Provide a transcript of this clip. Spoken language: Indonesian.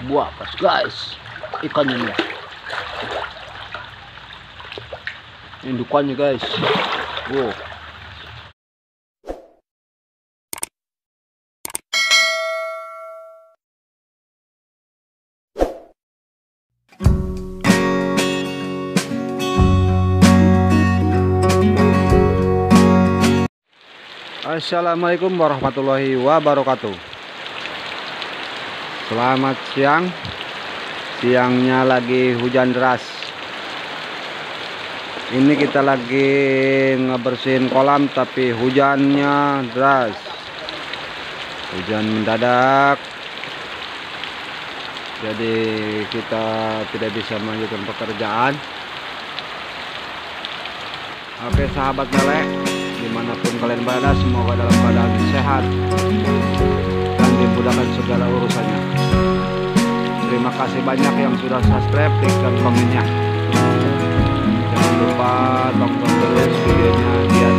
Buah pas guys, ikannya nih. Indukannya guys. Wow. Assalamualaikum warahmatullahi wabarakatuh. Selamat siang. Siangnya lagi hujan deras. Ini kita lagi ngebersihin kolam tapi hujannya deras. Hujan mendadak. Jadi kita tidak bisa melanjutkan pekerjaan. Oke sahabat Mele, dimanapun kalian berada, semoga dalam keadaan sehat dan dimudahkan segala urusannya. Terima kasih banyak yang sudah subscribe, like, dan komennya. Jangan lupa tonton terus videonya biar